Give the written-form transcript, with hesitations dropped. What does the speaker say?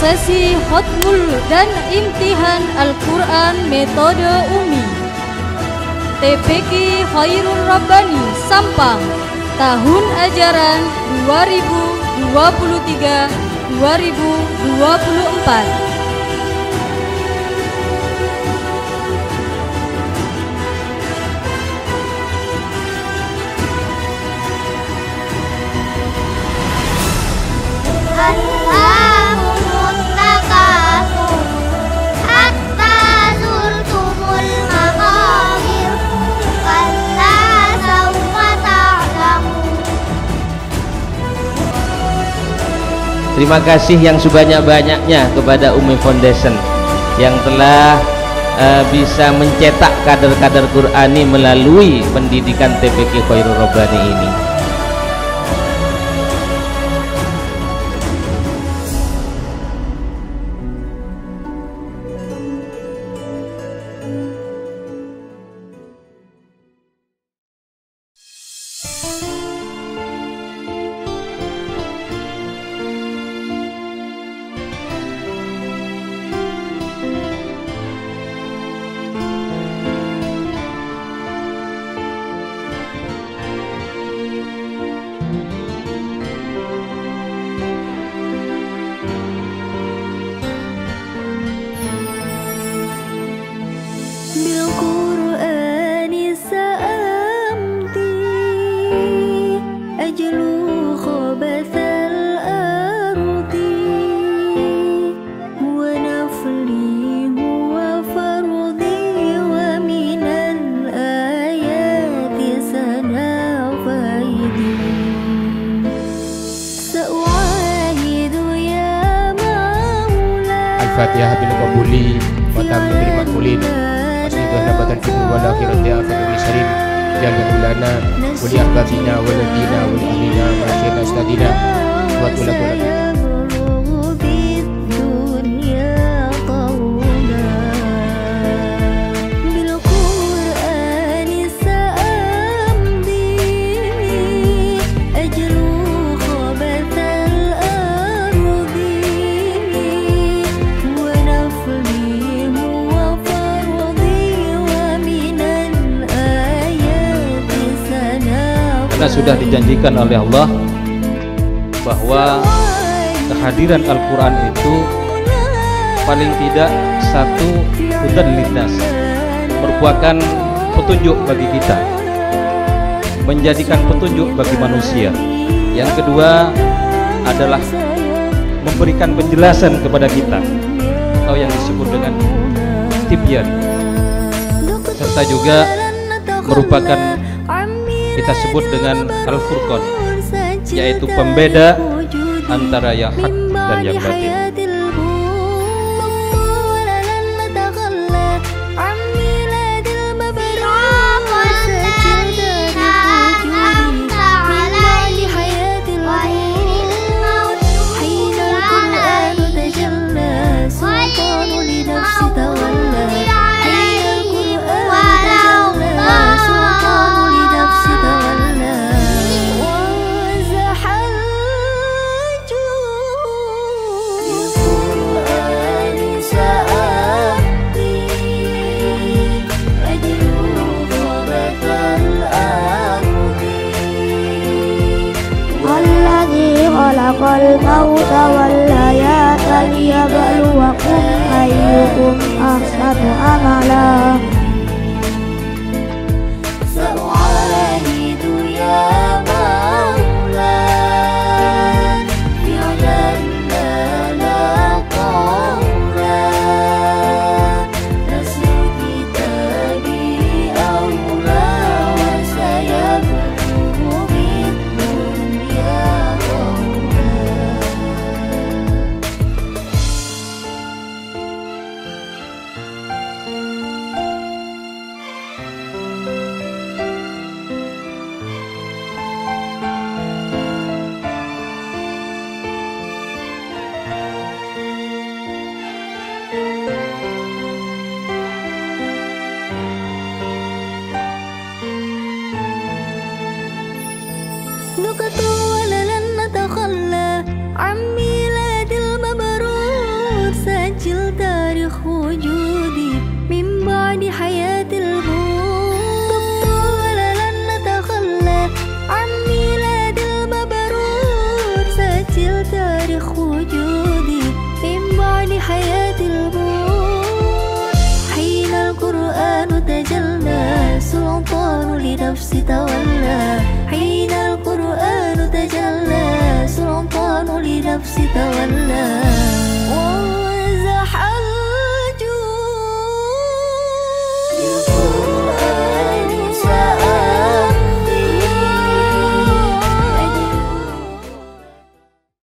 sesi Hotmul dan Imtihan Al-Quran Metode Umi TPQ Khairul Rabbani Sampang, tahun ajaran 2023-2024. Terima kasih yang sebanyak-banyaknya kepada Umi Foundation yang telah bisa mencetak kader-kader Qur'ani melalui pendidikan TPQ Khairul Rabbani ini. Al-Fatihah bil qabuli wa tambil makulin wasnidha nabatan fil wal akhirati afatul salim jalla lana wa li ahbabina wa ladina wa li ahlina wa syaikhina astadina wa tulaqulana. Karena sudah dijanjikan oleh Allah bahwa kehadiran Al-Quran itu paling tidak satu hudan lintas, merupakan petunjuk bagi kita, menjadikan petunjuk bagi manusia. Yang kedua adalah memberikan penjelasan kepada kita atau yang disebut dengan tibyan, serta juga merupakan kita sebut dengan Al-Furqan, yaitu pembeda antara yang hak dan yang batin. Khalaqal mauta wal hayata liyabluwakum ayyukum ahsanu amala. Sa'u'ahidu ya maula fi'lan la qawla nasru kitabi awla wa sayabluhu min dunya. تاريخ وجودي من بعد حياة الموت. حين القرآن تجلى سلطان لنفسي تولى. حين القرآن تجلى سلطان لنفسي تولى.